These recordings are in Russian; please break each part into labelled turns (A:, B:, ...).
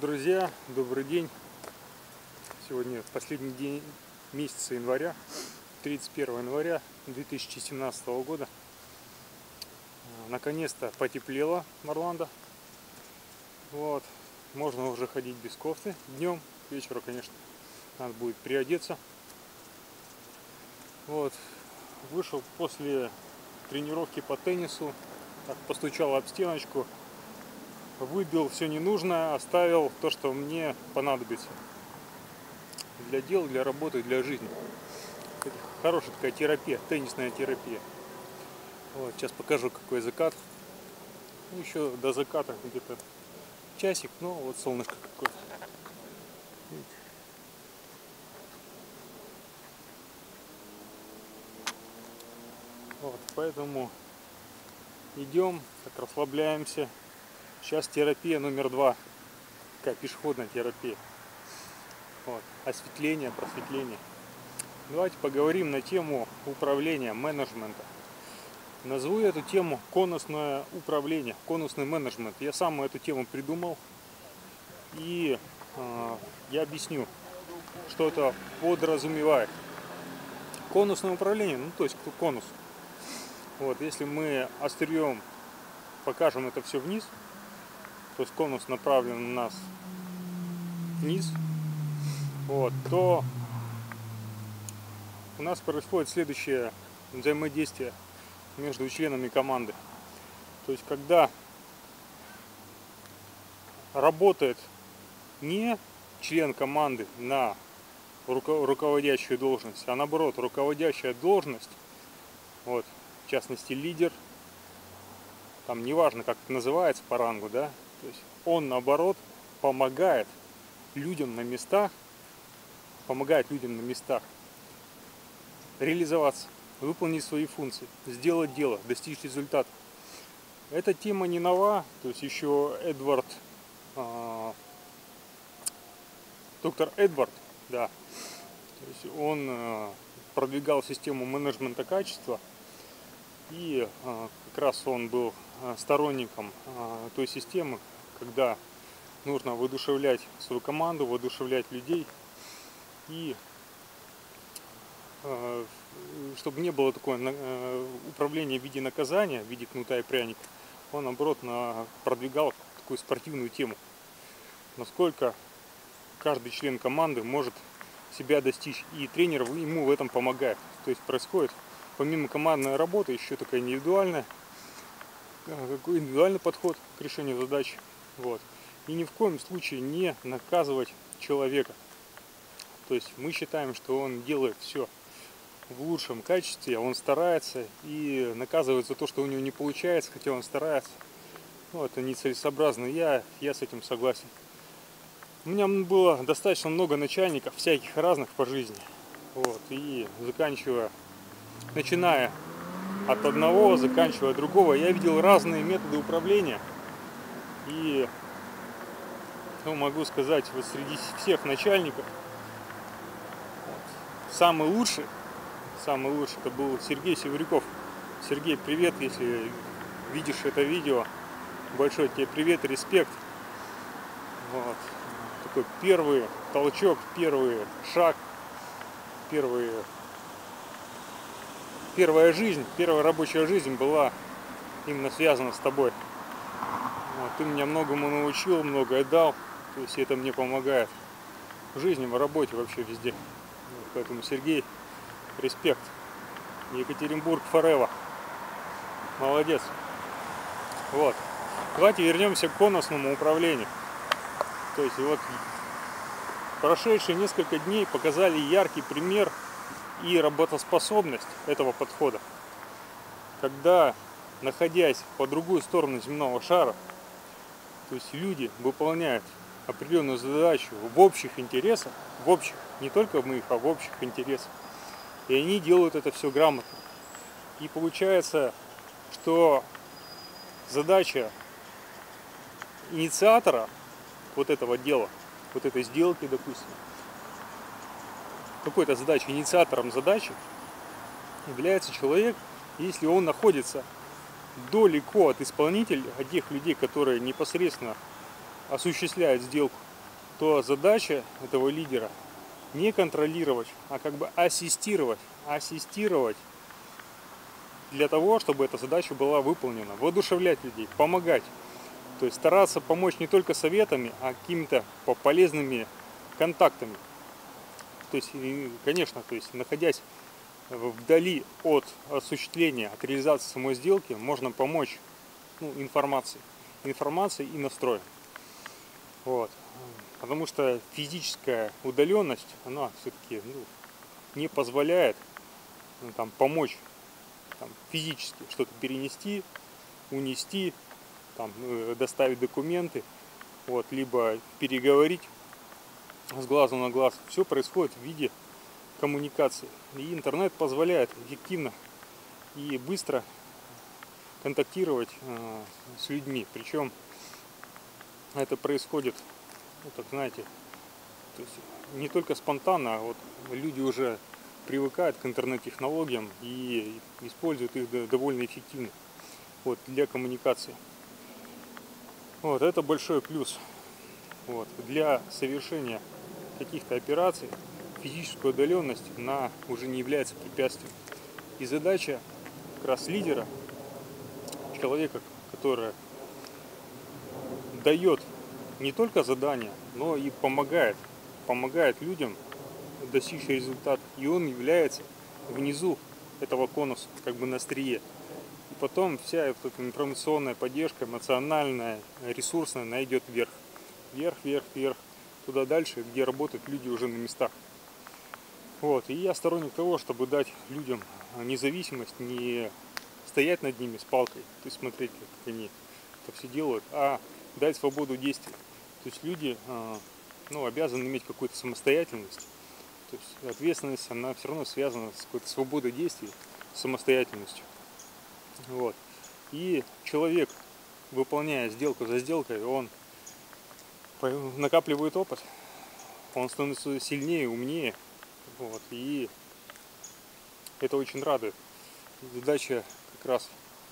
A: Друзья, добрый день! Сегодня последний день месяца января, 31 января 2017 года. Наконец-то потеплело в Орландо. Вот. Можно уже ходить без кофты днем. К вечеру, конечно, надо будет приодеться. Вот. Вышел после тренировки по теннису, так, постучал об стеночку, выбил все ненужное, оставил то, что мне понадобится для дел, для работы, для жизни. Это хорошая такая терапия, теннисная терапия. Вот, сейчас покажу, какой закат. Еще до заката где-то часик, но вот солнышко какое-то. Вот, поэтому идем, так расслабляемся. Сейчас терапия номер 2, такая пешеходная терапия. Вот. Осветление, просветление. Давайте поговорим на тему управления, менеджмента. Назову эту тему конусное управление, конусный менеджмент. Я сам эту тему придумал, и я объясню, что это подразумевает. Конусное управление, ну то есть конус. Вот, если мы острием покажем это все вниз, то есть конус направлен на нас вниз, вот, то у нас происходит следующее взаимодействие между членами команды. То есть когда работает не член команды на руководящую должность, а наоборот, руководящая должность, вот, в частности лидер, там неважно, как это называется по рангу, да, то есть он наоборот помогает людям на местах, реализоваться, выполнить свои функции, сделать дело, достичь результата. Эта тема не нова, то есть еще доктор Эдвард, да, то есть он продвигал систему менеджмента качества, и как раз он был сторонником той системы, когда нужно воодушевлять свою команду, воодушевлять людей, и чтобы не было такое управление в виде наказания, в виде кнута и пряника, он наоборот продвигал такую спортивную тему. Насколько каждый член команды может себя достичь, и тренер ему в этом помогает. То есть происходит помимо командной работы еще такая индивидуальный подход к решению задач. Вот. И ни в коем случае не наказывать человека. То есть мы считаем, что он делает все в лучшем качестве, он старается, и наказывает за то, что у него не получается, хотя он старается. Ну, это нецелесообразно, я с этим согласен. У меня было достаточно много начальников, всяких разных по жизни. Вот, и начиная от одного, заканчивая другого, я видел разные методы управления. И могу сказать, вот среди всех начальников самый лучший это был Сергей Севрюков. Сергей, привет, если видишь это видео. Большой тебе привет и респект. Вот. Такой первый толчок, первый шаг, первая рабочая жизнь была именно связана с тобой. Вот. Ты меня многому научил, многое дал, то есть это мне помогает в жизни, в работе, вообще везде. Вот. Поэтому, Сергей, респект. Екатеринбург forever. Молодец. Вот. Давайте вернемся к конусному управлению. То есть вот прошедшие несколько дней показали яркий пример и работоспособность этого подхода. Когда, находясь по другую сторону земного шара, то есть люди выполняют определенную задачу в общих интересах, не только в моих, а в общих интересах, и они делают это все грамотно. И получается, что задача инициатора вот этого дела, вот этой сделки, допустим, какой-то задачи, инициатором задачи является человек, если он находится далеко от исполнителей, от тех людей, которые непосредственно осуществляют сделку, то задача этого лидера не контролировать, а как бы ассистировать для того, чтобы эта задача была выполнена, воодушевлять людей, помогать. То есть стараться помочь не только советами, а какими-то полезными контактами. То есть, конечно, то есть, находясь вдали от осуществления, от реализации самой сделки, можно помочь информацией и настроем. Вот. Потому что физическая удаленность, она все-таки не позволяет помочь физически что-то перенести, унести, доставить документы, либо переговорить с глазу на глаз. Все происходит в виде коммуникации. И интернет позволяет эффективно и быстро контактировать с людьми. Причем это происходит, так знаете, то есть не только спонтанно, а люди уже привыкают к интернет-технологиям и используют их довольно эффективно для коммуникации. Это большой плюс. Для совершения каких-то операций физическая удаленность, она уже не является препятствием. И задача как раз лидера, человека, который дает не только задания, но и помогает людям достичь результата. И он является внизу этого конуса, как бы на острие. И потом вся эта информационная поддержка, эмоциональная, ресурсная, она идет вверх. Вверх, туда дальше, где работают люди уже на местах. И я сторонник того, чтобы дать людям независимость, не стоять над ними с палкой, то есть смотреть, как они это все делают, а дать свободу действий. То есть люди обязаны иметь какую-то самостоятельность. То есть ответственность, она все равно связана с какой-то свободой действий, самостоятельностью. И человек, выполняя сделку за сделкой, он накапливает опыт, он становится сильнее, умнее. И это очень радует. Задача как раз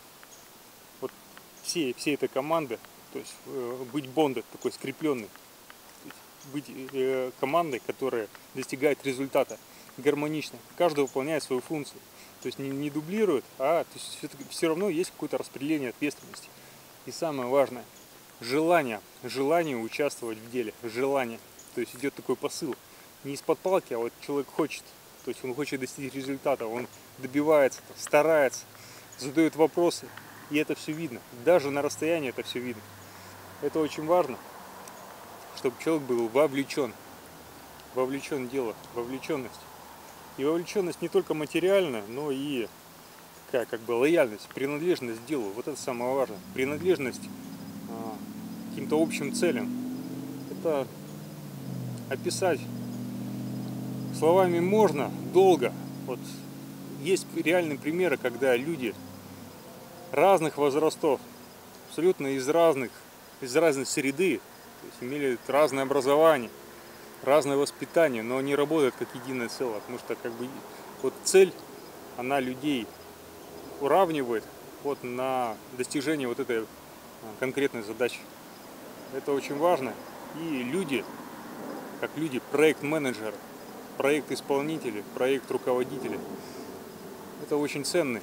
A: всей этой команды, то есть быть бондой такой скрепленной, быть командой, которая достигает результата гармонично. Каждый выполняет свою функцию. То есть не дублирует, а то есть все равно есть какое-то распределение ответственности. И самое важное, желание участвовать в деле, желание. То есть идет такой посыл. Не из-под палки, а человек хочет. То есть он хочет достичь результата, он добивается, старается, задает вопросы. И это все видно. Даже на расстоянии это все видно. Это очень важно, чтобы человек был вовлечен в дело, вовлеченность. И вовлеченность не только материальная, но и как бы лояльность, принадлежность к делу. Это самое важное. Принадлежность к каким-то общим целям. Это описать словами можно долго. Есть реальные примеры, когда люди разных возрастов, абсолютно из разной среды, то есть имели разное образование, разное воспитание, но они работают как единое целое, потому что цель, она людей уравнивает на достижение этой конкретной задачи. Это очень важно. И люди, проект-менеджеры, проект-исполнители, проект-руководители, это очень ценны.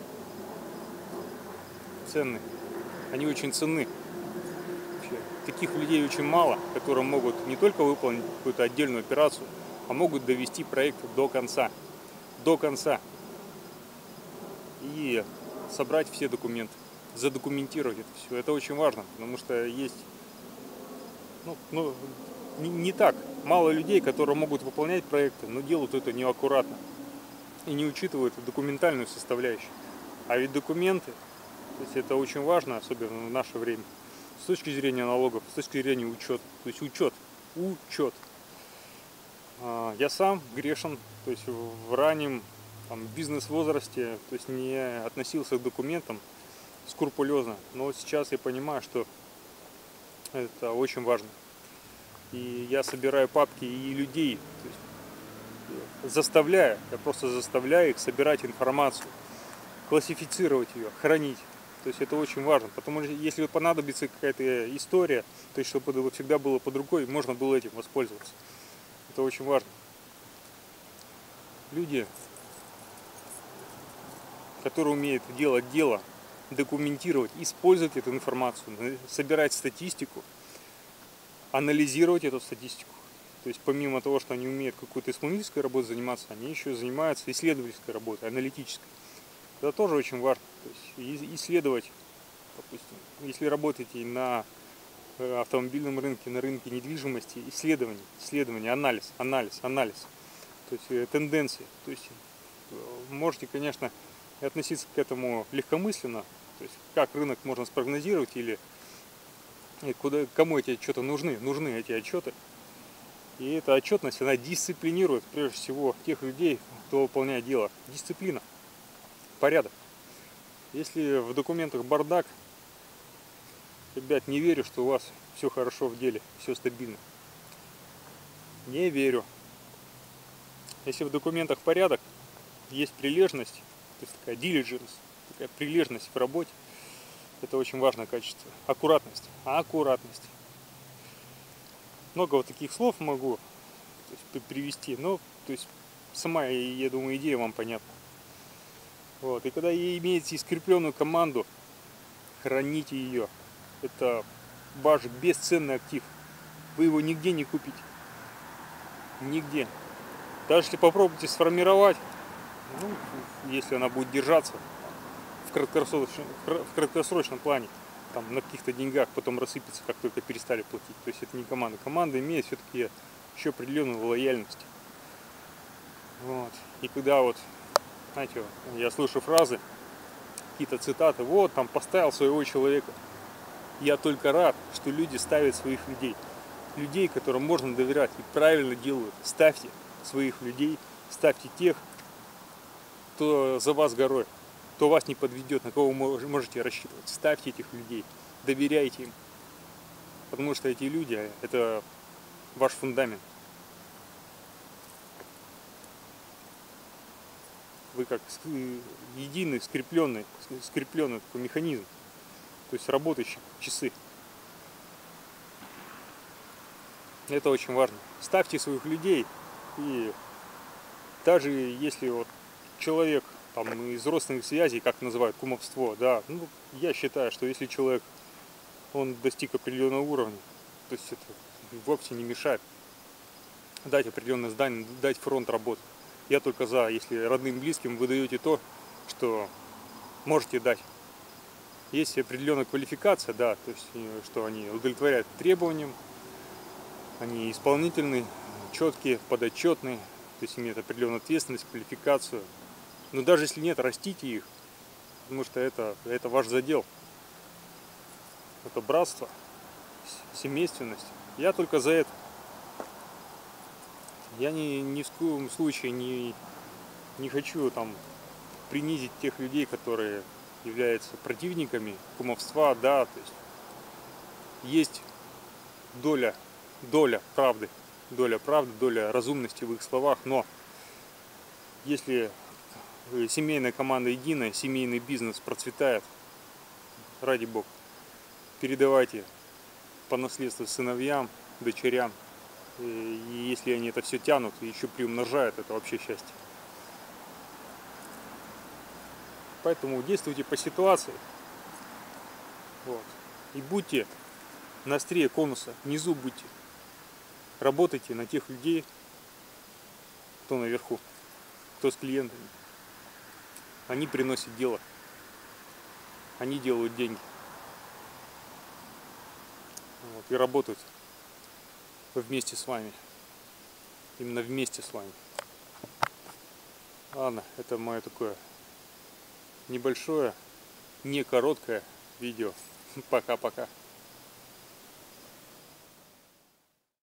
A: Они очень ценны. Таких людей очень мало, которые могут не только выполнить какую-то отдельную операцию, а могут довести проект до конца. И собрать все документы, задокументировать это все. Это очень важно, потому что есть не так мало людей, которые могут выполнять проекты, но делают это неаккуратно и не учитывают документальную составляющую. А ведь документы, то есть это очень важно, особенно в наше время, с точки зрения налогов, с точки зрения учета. То есть учет. Я сам грешен, то есть в раннем бизнес-возрасте, то есть не относился к документам скрупулезно, но сейчас я понимаю, что это очень важно. И я собираю папки и людей, то есть я просто заставляю их собирать информацию, классифицировать ее, хранить. То есть это очень важно, потому что если понадобится какая-то история, то есть чтобы это всегда было под рукой, можно было этим воспользоваться. Это очень важно. Люди, которые умеют делать дело, документировать, использовать эту информацию, собирать статистику, анализировать эту статистику. То есть помимо того, что они умеют какой-то исполнительской работой заниматься, они еще занимаются исследовательской работой, аналитической. Это тоже очень важно. То есть исследовать, допустим, если работаете на автомобильном рынке, на рынке недвижимости, исследование, анализ. То есть тенденции. То есть можете, конечно, относиться к этому легкомысленно, то есть как рынок можно спрогнозировать или кому эти отчеты нужны эти отчеты. И эта отчетность, она дисциплинирует прежде всего тех людей, кто выполняет дело. Дисциплина, порядок. Если в документах бардак, ребят, не верю, что у вас все хорошо в деле, все стабильно. Не верю. Если в документах порядок, есть прилежность, то есть такая diligence, такая прилежность в работе, это очень важное качество. Аккуратность. Много вот таких слов могу привести, но то есть сама, я думаю, идея вам понятна. Вот. И когда имеете скрепленную команду, храните ее. Это ваш бесценный актив. Вы его нигде не купите. Нигде. Даже если попробуете сформировать, если она будет держаться в краткосрочном плане, там, на каких-то деньгах, потом рассыпется, как только перестали платить. То есть это не команда. Команда имеет все-таки еще определенную лояльность. Вот. И когда вот, знаете, я слышу фразы, какие-то цитаты, вот, там, поставил своего человека. Я только рад, что люди ставят своих людей. Людей, которым можно доверять и правильно делают. Ставьте своих людей, ставьте тех, кто за вас горой, кто вас не подведет, на кого вы можете рассчитывать. Ставьте этих людей, доверяйте им. Потому что эти люди – это ваш фундамент. Вы как единый, скрепленный такой механизм. То есть работающие часы. Это очень важно. Ставьте своих людей. И даже если вот человек там, из родственных связей, как называют, кумовство, да, я считаю, что если человек, он достиг определенного уровня, то есть это вовсе не мешает дать определенное здание, дать фронт работы. Я только за, если родным, близким вы даете то, что можете дать. Есть определенная квалификация, да, то есть что они удовлетворяют требованиям, они исполнительные, четкие, подотчетные, то есть имеют определенную ответственность, квалификацию. Но даже если нет, растите их, потому что это ваш задел. Это братство, семейственность. Я только за это. Я ни в коем случае не хочу там принизить тех людей, которые являются противниками кумовства, да, то есть доля правды, доля разумности в их словах, но если семейная команда единая, семейный бизнес процветает, ради бога, передавайте по наследству сыновьям, дочерям, и если они это все тянут и еще приумножают, это вообще счастье. Поэтому действуйте по ситуации. Вот. И будьте на острие конуса, внизу будьте. Работайте на тех людей, кто наверху, кто с клиентами. Они приносят дело. Они делают деньги. Вот. И работают вместе с вами. Именно вместе с вами. Ладно, это мое такое небольшое, не короткое видео. Пока-пока.